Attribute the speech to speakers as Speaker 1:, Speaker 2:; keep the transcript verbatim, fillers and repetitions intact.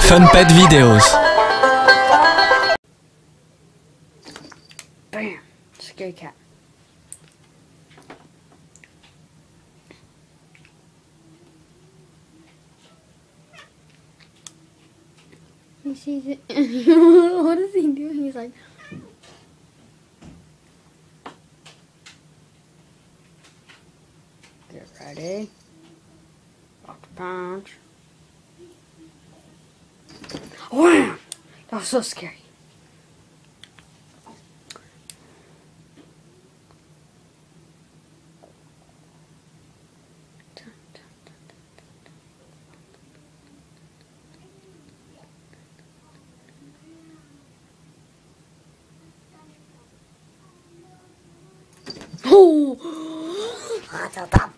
Speaker 1: funpetvideos.
Speaker 2: Bam! Scary cat. He sees it. What is he doing? He's like, get ready. Rock the punch. Wham! That was so scary. Oh!